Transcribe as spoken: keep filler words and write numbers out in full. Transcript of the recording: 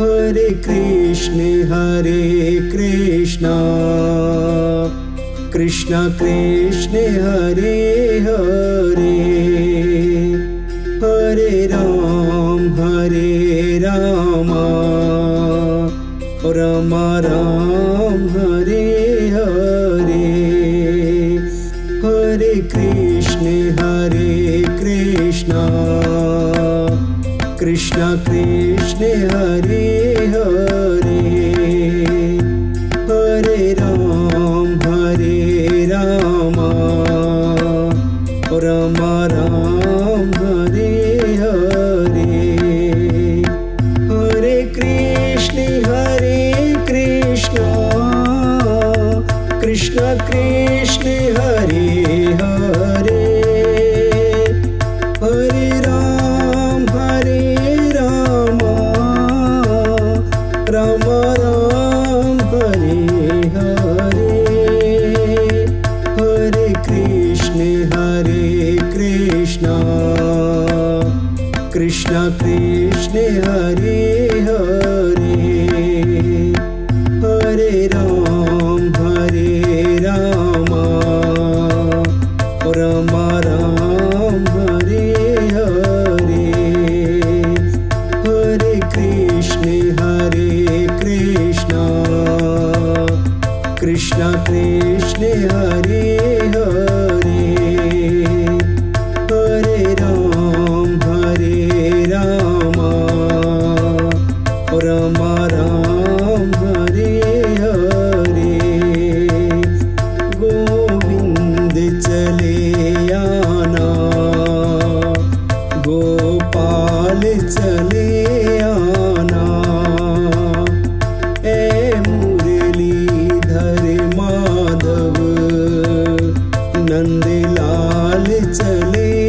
हरे कृष्ण हरे कृष्णा कृष्ण कृष्ण हरे हरे, हरे राम हरे राम राम राम हरे हरे, हरे कृष्ण हरे कृष्णा कृष्ण कृष्ण हरे हरे, हरे राम हरे राम राम राम हरे हरे, हरे कृष्ण हरे कृष्णा कृष्ण कृष्ण हरे हरे, हरे राम हरे राम राम राम हरे हरे, हरे कृष्ण हरे कृष्णा कृष्ण कृष्ण हरे हरे, हरे राम हरे राम राम राम हरे हरे, हरे कृष्ण हरे कृष्णा कृष्ण कृष्ण हरे हरे, हरे राम हरे राम राम राम हरे हरे, गोविंद चले आना गोपाल चले आना, ए मुरलीधर माधव नंदलाल चले